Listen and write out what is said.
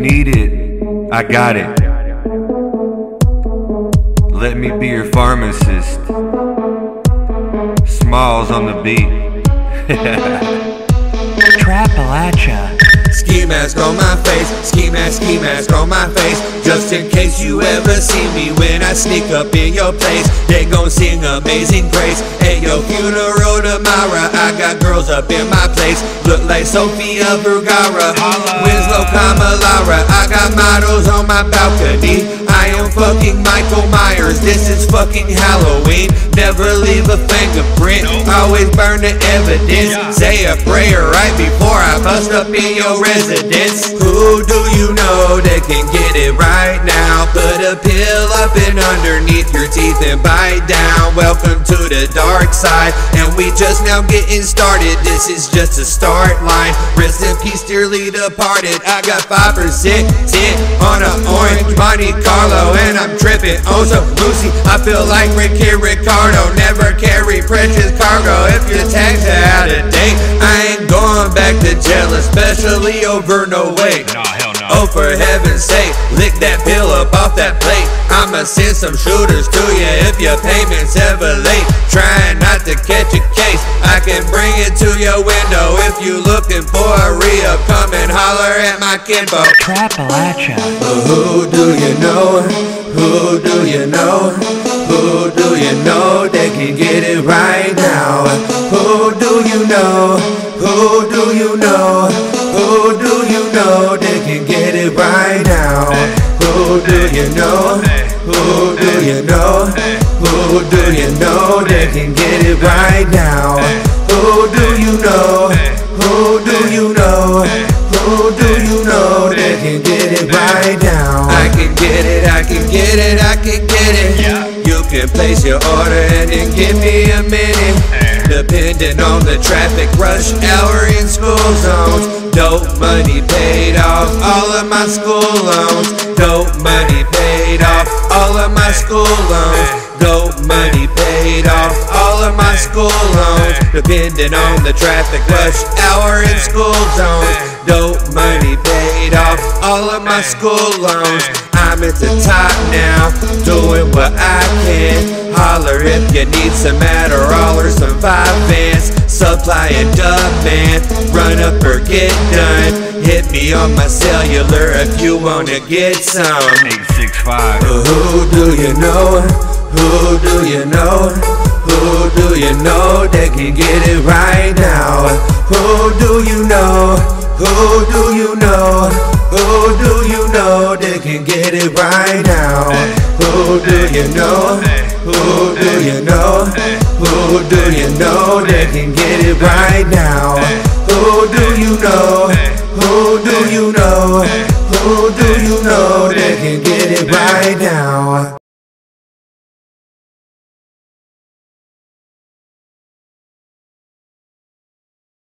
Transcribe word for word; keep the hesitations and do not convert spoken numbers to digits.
need it, I got it. Let me be your pharmacist. Smalls on the beat. Trap-a-latcha. Ski mask on my face, ski mask, ski mask on my face. Just in case you ever see me when I sneak up in your place. They gon' sing Amazing Grace. Hey yo, funeral tomorrow. I got girls up in my place. Look like Sofia Vergara, Winslow Kamalara. I got models on my balcony. I am fucking Michael Myers. This is fucking Halloween. Never leave a fingerprint. Always burn the evidence. Say a prayer right before I bust up in your residence. Who do you know that can get it right now? Put a pill up and underneath your teeth and bite down. Welcome to the dark side, and we just now getting started. This is just a start line. Rest in peace, dearly departed. I got five percent tint on an orange Monte Carlo, and I'm tripping on some Lucy. I feel like Ricky Ricardo. Never carry precious cargo if your tags are out of date. I ain't going back to jail, especially over no way. No, hell no. Oh, for heaven's sake, lick that pill up off that plate. I'ma send some shooters to you if your payment's ever late. Trying not to catch a case, I can bring it to your window. If you looking for a re-up, come and holler at my kinfolk. Trap-a-latcha. Who do you know? Who do you know? Who do you know that can get it right now? Who do you know? Who do you know? Who do you know that can get it right now? Who do you know? Who do you know? Who do you know that can get it right now? Who do you know? Who do you know? Who do you know that can get it right now? I can get it, I can get it, I can get it. You can place your order and then give me a minute. Depending on the traffic rush hour in school zones. Dope money paid off all of my school loans. Dope money paid off all of my school loans. Dope money paid off all of my school loans. Depending on the traffic rush hour in school zones. Dope money paid off all of my school loans. I'm at the top now, doing what I can. Holler if you need some Adderall or some five bands. Supply and demand, run up or get done. Hit me on my cellular if you wanna get some. eight six five. Who do you know? Who do you know? Who do you know that can get it right now? Who do you know? Who do you know? Who do you know that can get it right now? Who do you know? Who do you know? Who do you know that can get it right now? Who do you know? Who do you know? Who do you know that